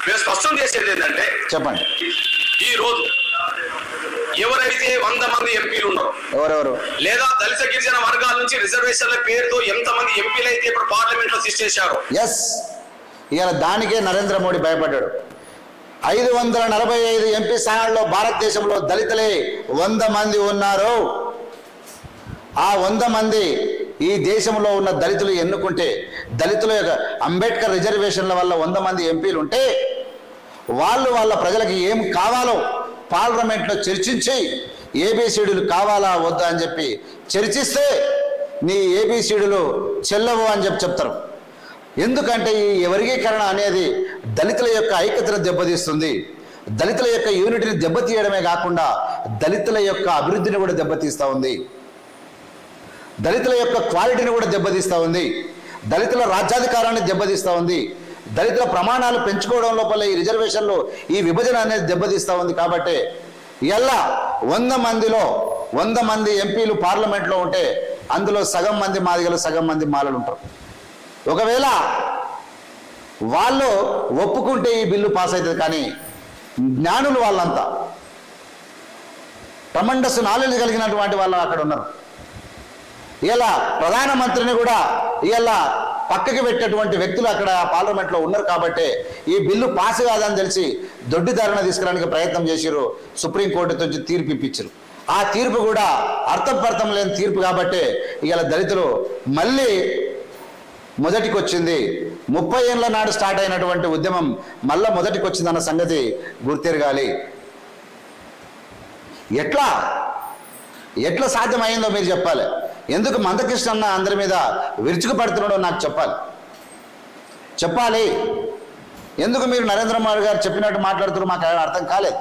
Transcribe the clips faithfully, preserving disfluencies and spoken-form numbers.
మేము స్పష్టం చేసేది ఏంటంటే చెప్పండి. ఈ రోజు ఎవరైతే వంద మంది ఎంపీలు ఉన్నారో ఎవరెవరు లేదా దళిత గిరిజన వర్గాల నుంచి రిజర్వేషన్ల పేరుతో ఎంతమంది ఎంపీలు అయితే ఇప్పుడు పార్లమెంట్ లో సృష్టించారో, ఎస్, ఇవాళ దానికే నరేంద్ర మోడీ భయపడ్డాడు. ఐదు వందల నలభై ఐదు ఎంపీ స్థానాల్లో భారతదేశంలో దళితులే వంద మంది ఉన్నారు. ఆ వంద మంది ఈ దేశంలో ఉన్న దళితులు ఎన్నుకుంటే, దళితుల యొక్క అంబేద్కర్ రిజర్వేషన్ల వల్ల వంద మంది ఎంపీలు ఉంటే వాళ్ళు వాళ్ళ ప్రజలకు ఏం కావాలో పార్లమెంట్లో చర్చించి ఏబిసిడీలు కావాలా వద్దా అని చెప్పి చర్చిస్తే నీ ఏబిసిడీలు చెల్లవు అని చెప్పి చెప్తారు. ఎందుకంటే ఈ వర్గీకరణ అనేది దళితుల యొక్క ఐక్యతను దెబ్బతీస్తుంది. దళితుల యొక్క యూనిటీని దెబ్బతీయడమే కాకుండా దళితుల యొక్క అభివృద్ధిని కూడా దెబ్బతీస్తూ ఉంది. దళితుల యొక్క క్వాలిటీని కూడా దెబ్బతీస్తూ ఉంది. దళితుల రాజ్యాధికారాన్ని దెబ్బతీస్తూ ఉంది. దళితుల ప్రమాణాలు పెంచుకోవడం లోపల ఈ రిజర్వేషన్లు, ఈ విభజన అనేది దెబ్బతీస్తూ ఉంది. కాబట్టి ఇలా వంద మందిలో వంద మంది ఎంపీలు పార్లమెంట్లో ఉంటే అందులో సగం మంది మాదిగలు, సగం మంది మాలలు ఉంటారు. ఒకవేళ వాళ్ళు ఒప్పుకుంటే ఈ బిల్లు పాస్ అవుతుంది. కానీ జ్ఞానులు వాళ్ళంతా ట్రమండస్ నాలెడ్జ్ కలిగినటువంటి వాళ్ళు అక్కడ ఉన్నారు. ఇలా ప్రధానమంత్రిని కూడా ఇలా పక్కకి పెట్టేటువంటి వ్యక్తులు అక్కడ పార్లమెంట్లో ఉన్నారు. కాబట్టి ఈ బిల్లు పాస్ కాదని తెలిసి దొడ్డిదారణ తీసుకురావడానికి ప్రయత్నం చేశారు. సుప్రీంకోర్టు నుంచి తీర్పు ఇప్పించారు. ఆ తీర్పు కూడా అర్థపర్థం లేని తీర్పు. కాబట్టి ఇలా దళితులు మళ్ళీ మొదటికి వచ్చింది. ముప్పై ఏళ్ళ నాడు స్టార్ట్ అయినటువంటి ఉద్యమం మళ్ళా మొదటికి వచ్చిందన్న సంగతి గుర్తెరగాలి. ఎట్లా ఎట్లా సాధ్యమైందో మీరు చెప్పాలి. ఎందుకు మందకృష్ణ అన్న అందరి మీద విరుచుకుపడుతున్నాడో నాకు చెప్పాలి చెప్పాలి ఎందుకు మీరు నరేంద్ర మోడీ గారు చెప్పినట్టు మాట్లాడుతున్నారు మాకు అర్థం కాలేదు.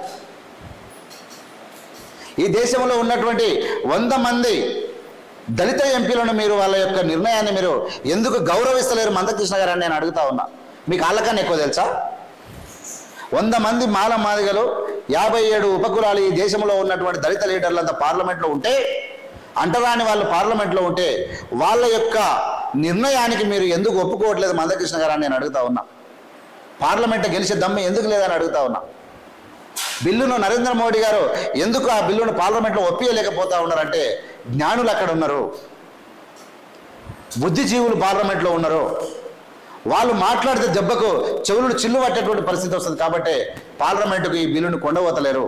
ఈ దేశంలో ఉన్నటువంటి వంద మంది దళిత ఎంపీలను మీరు వాళ్ళ యొక్క నిర్ణయాన్ని మీరు ఎందుకు గౌరవిస్తలేరు మందకృష్ణ గారు అని నేను అడుగుతా ఉన్నా. మీకు వాళ్ళకన్నా ఎక్కువ తెలుసా? వంద మంది మాల మాదిగలు, యాభై ఏడు ఉపకులాలు ఈ దేశంలో ఉన్నటువంటి దళిత లీడర్లంతా పార్లమెంట్లో ఉంటే, అంటరాని వాళ్ళు పార్లమెంట్లో ఉంటే వాళ్ళ యొక్క నిర్ణయానికి మీరు ఎందుకు ఒప్పుకోవట్లేదు మందకృష్ణ గారు అని నేను అడుగుతా ఉన్నా. పార్లమెంట్ గెలిచే దమ్ము ఎందుకు లేదని అడుగుతా ఉన్నా. బిల్లును నరేంద్ర మోడీ గారు ఎందుకు ఆ బిల్లును పార్లమెంట్లో ఒప్పియలేకపోతా ఉన్నారంటే జ్ఞానులు అక్కడ ఉన్నారు, బుద్ధిజీవులు పార్లమెంట్లో ఉన్నారు. వాళ్ళు మాట్లాడితే దెబ్బకు చెవులు చిల్లు పట్టేటువంటి పరిస్థితి వస్తుంది. కాబట్టి పార్లమెంటుకు ఈ బిల్లును కొండవతలేరు.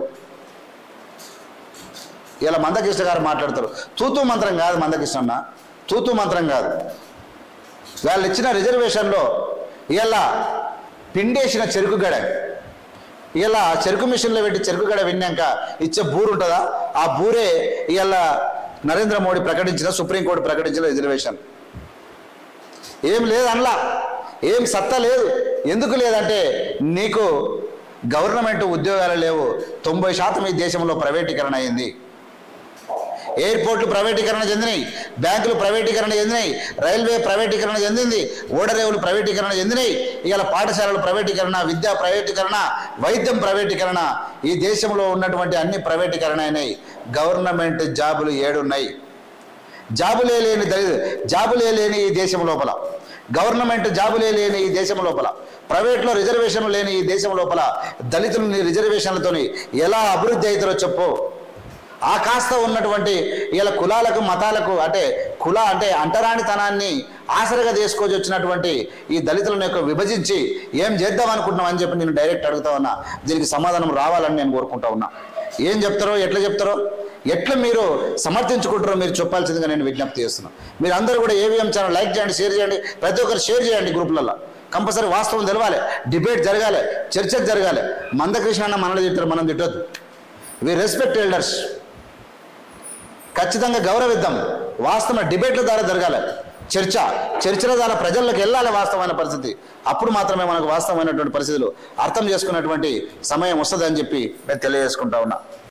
ఇలా మందకృష్ణ గారు మాట్లాడతారు. తూతూ మంత్రం కాదు మందకృష్ణ అన్న, తూతూ మంత్రం కాదు. వాళ్ళు ఇచ్చిన రిజర్వేషన్లో ఇలా పిండేసిన చెరుకు గడ, ఇలా చెరుకు మిషన్లో పెట్టి చెరుకు గడ విన్నాక ఇచ్చే బూరు ఉంటుందా, ఆ బూరే ఇలా నరేంద్ర మోడీ ప్రకటించిన, సుప్రీంకోర్టు ప్రకటించిన రిజర్వేషన్. ఏం లేదు అనలా, ఏం సత్తా లేదు. ఎందుకు లేదంటే నీకు గవర్నమెంట్ ఉద్యోగాలు లేవు. తొంభై శాతం ఈ దేశంలో ప్రైవేటీకరణ అయింది. ఎయిర్పోర్ట్లు ప్రైవేటీకరణ చెందినాయి, బ్యాంకులు ప్రైవేటీకరణ చెందినాయి, రైల్వే ప్రైవేటీకరణ చెందింది, ఓడరేవులు ప్రైవేటీకరణ చెందినాయి. ఇవాళ పాఠశాలలు ప్రైవేటీకరణ, విద్యా ప్రైవేటీకరణ, వైద్యం ప్రైవేటీకరణ. ఈ దేశంలో ఉన్నటువంటి అన్ని ప్రైవేటీకరణ అయినాయి. గవర్నమెంట్ జాబులు ఏడున్నాయి. జాబులే లేని దళిత జాబులే లేని ఈ దేశం లోపల, గవర్నమెంట్ జాబులే లేని ఈ దేశం లోపల, ప్రైవేట్లో రిజర్వేషన్లు లేని ఈ దేశం లోపల దళితులని రిజర్వేషన్లతోని ఎలా అభివృద్ధి అవుతారో చెప్పు. ఆ కాస్త ఉన్నటువంటి ఇలా కులాలకు మతాలకు అంటే కుల అంటే అంటరానితనాన్ని ఆసరగా తీసుకొని వచ్చినటువంటి ఈ దళితులను యొక్క విభజించి ఏం చేద్దాం అనుకుంటున్నాం అని చెప్పి నేను డైరెక్ట్ అడుగుతా ఉన్నా. దీనికి సమాధానం రావాలని నేను కోరుకుంటా ఉన్నా. ఏం చెప్తారో, ఎట్లా చెప్తారో, ఎట్లా మీరు సమర్థించుకుంటారో మీరు చెప్పాల్సిందిగా నేను విజ్ఞప్తి చేస్తున్నాను. మీరు అందరూ కూడా ఏవిఎం ఛానల్ లైక్ చేయండి, షేర్ చేయండి, ప్రతి ఒక్కరు షేర్ చేయండి గ్రూపులలో. కంపల్సరీ వాస్తవం తెలవాలి, డిబేట్ జరగాలి, చర్చ జరగాలి. మందకృష్ణ అన్న మనల్ని తింటారు, మనం తిట్టొద్దు. వి రెస్పెక్ట్ ఎల్డర్స్, ఖచ్చితంగా గౌరవిద్దాం. వాస్తవ డిబేట్ల ద్వారా జరగాలి, చర్చ చర్చల ద్వారా ప్రజల్లోకి వెళ్ళాలి వాస్తవమైన పరిస్థితి. అప్పుడు మాత్రమే మనకు వాస్తవమైనటువంటి పరిస్థితులు అర్థం చేసుకున్నటువంటి సమయం వస్తుందని చెప్పి నేను తెలియజేసుకుంటా ఉన్నా.